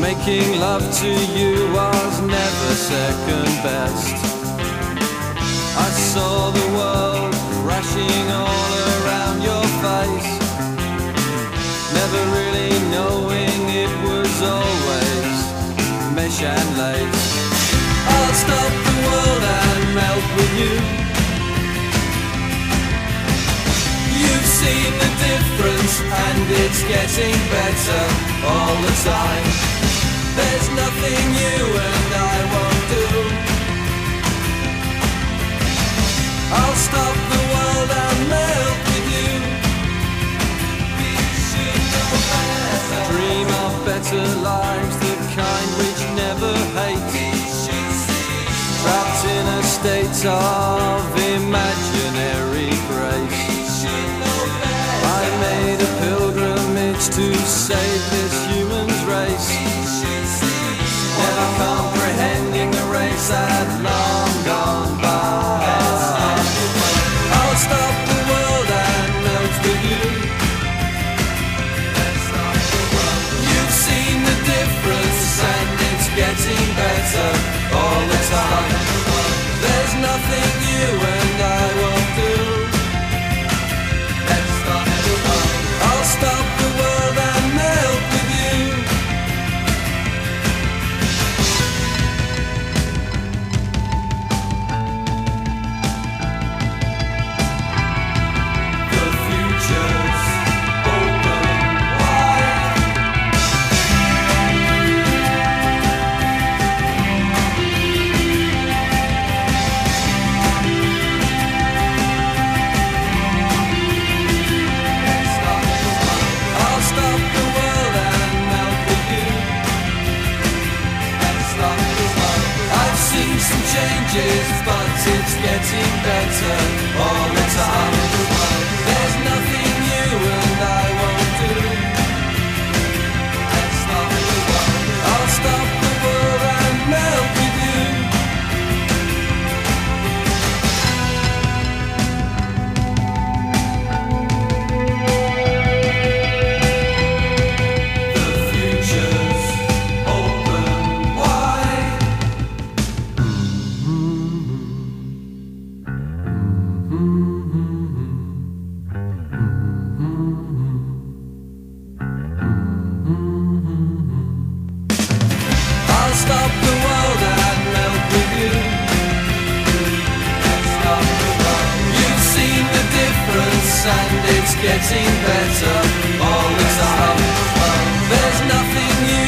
Making love to you was never second best. I saw the world crashing all around your face, never really knowing it was always mesh and lace. I'll stop the world and melt with you. You've seen the difference and it's getting better all the time. There's nothing you and I won't do. I'll stop the world and melt with you. We should know better. Dream of better lives, the kind which never hate. Trapped in a state of imaginary grace. I made a pilgrimage to save this human's race, never comprehending the race had long gone by. I'll stop the world and melt with you. You've seen the difference and it's getting better all the time. There's nothing you and I won't do. I'll stop the world and melt with you. The future's open wide. I'll stop the world and melt with you. I've seen some changes, but it's getting better all the time. There's nothing you and I won't do. I'll stop the world and melt with you. The future's open wide. I'll stop the world and melt with you. You've seen the difference and it's getting better all the time. There's nothing you